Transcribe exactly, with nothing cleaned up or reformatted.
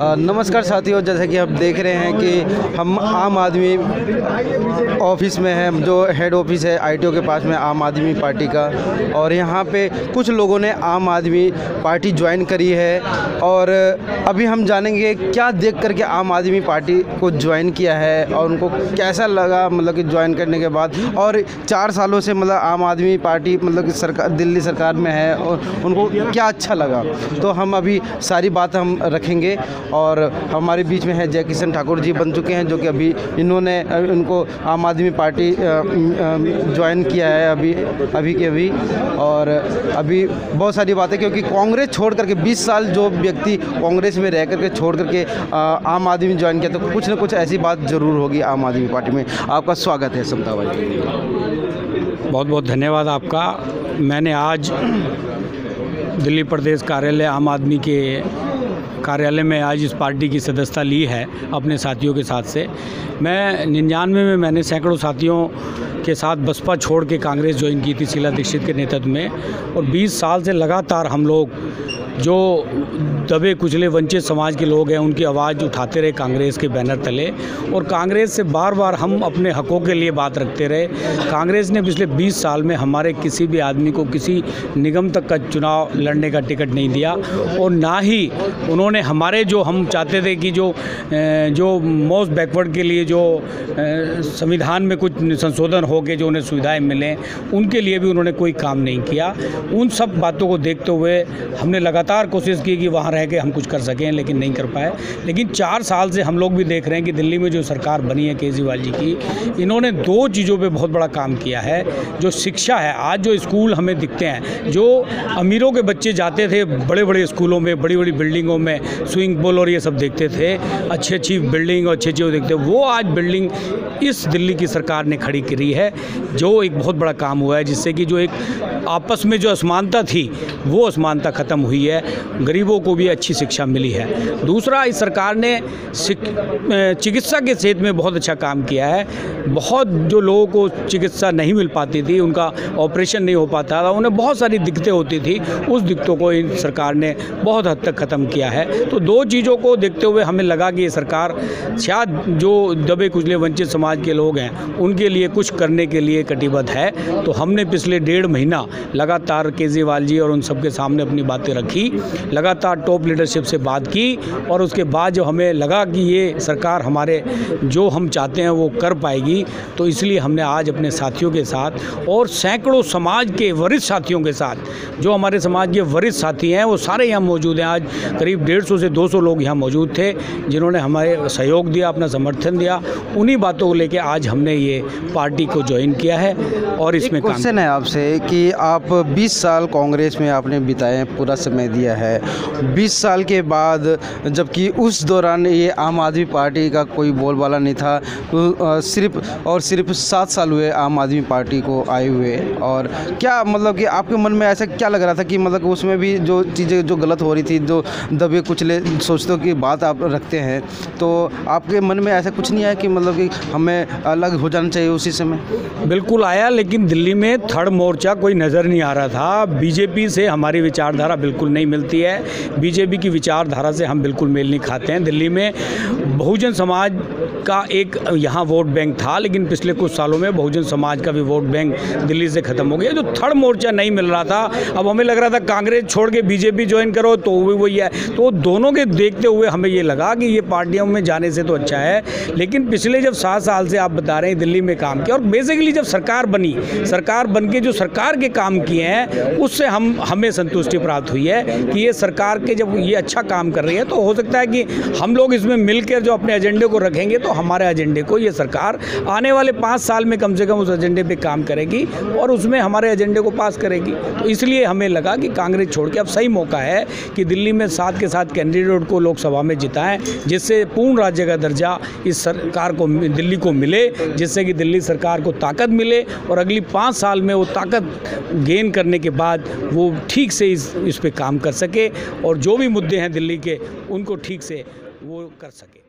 नमस्कार साथियों, जैसे कि आप देख रहे हैं कि हम आम आदमी ऑफिस में हैं, जो हेड ऑफिस है आईटीओ के पास में आम आदमी पार्टी का। और यहाँ पे कुछ लोगों ने आम आदमी पार्टी ज्वाइन करी है और अभी हम जानेंगे क्या देख कर के आम आदमी पार्टी को ज्वाइन किया है और उनको कैसा लगा, मतलब कि ज्वाइन करने के बाद। और चार सालों से मतलब आम आदमी पार्टी मतलब कि सरकार दिल्ली सरकार में है और उनको क्या अच्छा लगा, तो हम अभी सारी बात हम रखेंगे। और हमारे बीच में है जय किशन ठाकुर जी बन चुके हैं, जो कि अभी इन्होंने इनको आम आदमी पार्टी ज्वाइन किया है अभी अभी के अभी। और अभी बहुत सारी बातें, क्योंकि कांग्रेस छोड़ करके बीस साल जो व्यक्ति कांग्रेस में रह करके छोड़ करके आम आदमी ज्वाइन किया, तो कुछ ना कुछ ऐसी बात ज़रूर होगी आम आदमी पार्टी में। आपका स्वागत है समता भाई। बहुत बहुत धन्यवाद आपका। मैंने आज दिल्ली प्रदेश कार्यालय आम आदमी के कार्यालय में आज इस पार्टी की सदस्यता ली है अपने साथियों के साथ से। मैं निन्यानवे में मैंने सैकड़ों साथियों के साथ बसपा छोड़ के कांग्रेस ज्वाइन की थी शीला दीक्षित के नेतृत्व में। और बीस साल से लगातार हम लोग जो दबे कुचले वंचित समाज के लोग हैं उनकी आवाज़ उठाते रहे कांग्रेस के बैनर तले, और कांग्रेस से बार बार हम अपने हकों के लिए बात रखते रहे। कांग्रेस ने पिछले बीस साल में हमारे किसी भी आदमी को किसी निगम तक का चुनाव लड़ने का टिकट नहीं दिया, और ना ही उन्होंने हमारे जो हम चाहते थे कि जो जो मोस्ट बैकवर्ड के लिए जो संविधान में कुछ संशोधन हो के जो उन्हें सुविधाएँ मिलें, उनके लिए भी उन्होंने कोई काम नहीं किया। उन सब बातों को देखते हुए हमने लगातार कोशिश की कि वहाँ रह के हम कुछ कर सकें, लेकिन नहीं कर पाए। लेकिन चार साल से हम लोग भी देख रहे हैं कि दिल्ली में जो सरकार बनी है केजरीवाल जी की, इन्होंने दो चीज़ों पे बहुत बड़ा काम किया है। जो शिक्षा है, आज जो स्कूल हमें दिखते हैं, जो अमीरों के बच्चे जाते थे बड़े बड़े स्कूलों में, बड़ी बड़ी बिल्डिंगों में स्विमिंग पूल और ये सब देखते थे, अच्छी अच्छी बिल्डिंग और अच्छे अच्छे देखते, वो आज बिल्डिंग इस दिल्ली की सरकार ने खड़ी करी है, जो एक बहुत बड़ा काम हुआ है, जिससे कि जो एक आपस में जो असमानता थी वो असमानता ख़त्म हुई है, गरीबों को भी अच्छी शिक्षा मिली है। दूसरा, इस सरकार ने चिकित्सा के क्षेत्र में बहुत अच्छा काम किया है। बहुत जो लोगों को चिकित्सा नहीं मिल पाती थी, उनका ऑपरेशन नहीं हो पाता था, उन्हें बहुत सारी दिक्कतें होती थी, उस दिक्कतों को इन सरकार ने बहुत हद तक ख़त्म किया है। तो दो चीज़ों को देखते हुए हमें लगा कि ये सरकार शायद जो दबे कुचले वंचित समाज के लोग हैं उनके लिए कुछ करने के लिए कटिबद्ध है। तो हमने पिछले डेढ़ महीना लगातार केजरीवाल जी और उन सबके सामने अपनी बातें रखी, लगातार टॉप लीडरशिप से बात की, और उसके बाद जो हमें लगा कि ये सरकार हमारे जो हम चाहते हैं वो कर पाएगी, तो इसलिए हमने आज अपने साथियों के साथ और सैकड़ों समाज के वरिष्ठ साथियों के साथ, जो हमारे समाज के वरिष्ठ साथी हैं वो सारे यहाँ मौजूद हैं। आज करीब डेढ़ सौ से दो सौ लोग यहाँ मौजूद थे जिन्होंने हमारे सहयोग दिया, अपना समर्थन दिया। उन्हीं बातों को लेकर आज हमने ये पार्टी को ज्वाइन किया है। और इसमें क्वेश्चन है आपसे कि आप बीस साल कांग्रेस में आपने बिताए, पूरा समय दिया है, बीस साल के बाद, जबकि उस दौरान ये आम आदमी पार्टी का कोई बोलबाला नहीं था, तो सिर्फ और सिर्फ सात साल हुए आम आदमी पार्टी को आए हुए। और क्या मतलब कि आपके मन में ऐसा क्या लग रहा था कि मतलब उसमें भी जो चीज़ें जो गलत हो रही थी, जो दबे कुचले सोचतों की बात आप रखते हैं, तो आपके मन में ऐसा कुछ नहीं आया कि मतलब कि हमें अलग हो जाना चाहिए उसी समय? बिल्कुल आया, लेकिन दिल्ली में थर्ड मोर्चा कोई नज़र नहीं आ रहा था। बीजेपी से हमारी विचारधारा बिल्कुल नहीं मिलती है, बीजेपी की विचारधारा से हम बिल्कुल मेल नहीं खाते हैं। दिल्ली में बहुजन समाज का एक यहाँ वोट बैंक था, लेकिन पिछले कुछ सालों में बहुजन समाज का भी वोट बैंक दिल्ली से ख़त्म हो गया। जो थर्ड मोर्चा नहीं मिल रहा था, अब हमें लग रहा था कांग्रेस छोड़ के बीजेपी ज्वाइन करो तो वो वही है। तो दोनों के देखते हुए हमें ये लगा कि ये पार्टियों में जाने से तो अच्छा है। लेकिन पिछले जब सात साल से आप बता रहे हैं दिल्ली में काम किया, और बेसिकली जब सरकार बनी, सरकार बन के जो सरकार के काम किए हैं उससे हम हमें संतुष्टि प्राप्त हुई है कि ये सरकार के जब ये अच्छा काम कर रही है, तो हो सकता है कि हम लोग इसमें मिलकर जो अपने एजेंडे को रखेंगे, तो हमारे एजेंडे को ये सरकार आने वाले पाँच साल में कम से कम उस एजेंडे पे काम करेगी और उसमें हमारे एजेंडे को पास करेगी। तो इसलिए हमें लगा कि कांग्रेस छोड़ के अब सही मौका है कि दिल्ली में साथ के साथ कैंडिडेट को लोकसभा में जिताएं, जिससे पूर्ण राज्य का दर्जा इस सरकार को, दिल्ली को मिले, जिससे कि दिल्ली सरकार को ताकत मिले और अगली पाँच साल में वो ताकत गेन करने के बाद वो ठीक से इस इस पे काम कर सके और जो भी मुद्दे हैं दिल्ली के उनको ठीक से वो कर सके।